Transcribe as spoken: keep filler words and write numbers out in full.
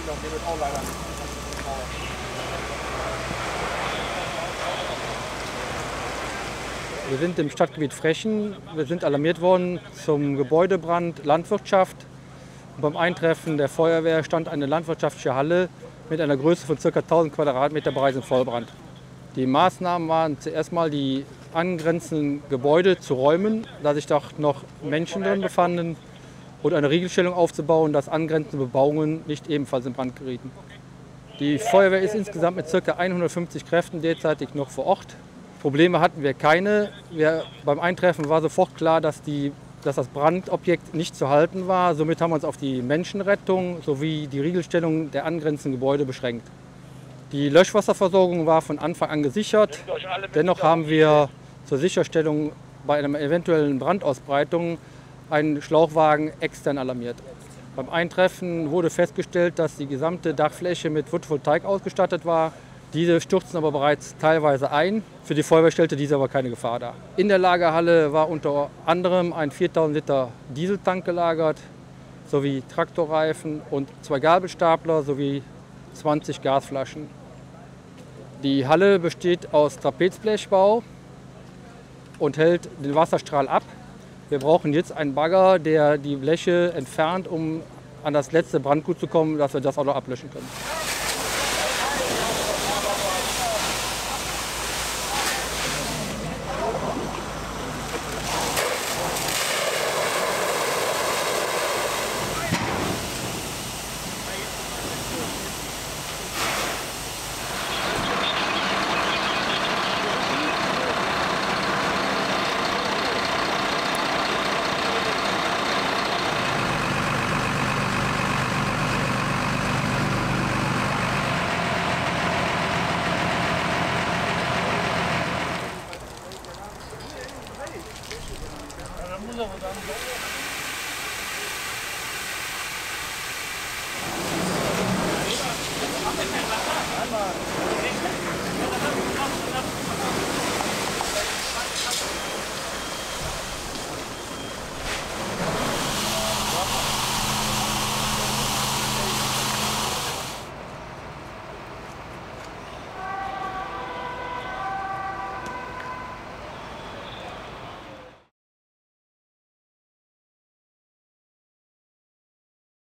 Wir sind im Stadtgebiet Frechen. Wir sind alarmiert worden zum Gebäudebrand Landwirtschaft. Und beim Eintreffen der Feuerwehr stand eine landwirtschaftliche Halle mit einer Größe von ca. tausend Quadratmeter bereits im Vollbrand. Die Maßnahmen waren zuerst mal, die angrenzenden Gebäude zu räumen, da sich doch noch Menschen drin befanden, und eine Riegelstellung aufzubauen, dass angrenzende Bebauungen nicht ebenfalls in Brand gerieten. Die Feuerwehr ist insgesamt mit ca. hundertfünfzig Kräften derzeitig noch vor Ort. Probleme hatten wir keine. Wir, beim Eintreffen war sofort klar, dass, die, dass das Brandobjekt nicht zu halten war. Somit haben wir uns auf die Menschenrettung sowie die Riegelstellung der angrenzenden Gebäude beschränkt. Die Löschwasserversorgung war von Anfang an gesichert. Dennoch haben wir zur Sicherstellung bei einer eventuellen Brandausbreitung einen Schlauchwagen extern alarmiert. Beim Eintreffen wurde festgestellt, dass die gesamte Dachfläche mit Photovoltaik ausgestattet war. Diese stürzten aber bereits teilweise ein. Für die Feuerwehr stellte diese aber keine Gefahr dar. In der Lagerhalle war unter anderem ein viertausend Liter Dieseltank gelagert, sowie Traktorreifen und zwei Gabelstapler sowie zwanzig Gasflaschen. Die Halle besteht aus Trapezblechbau und hält den Wasserstrahl ab. Wir brauchen jetzt einen Bagger, der die Bleche entfernt, um an das letzte Brandgut zu kommen, dass wir das auch noch ablöschen können.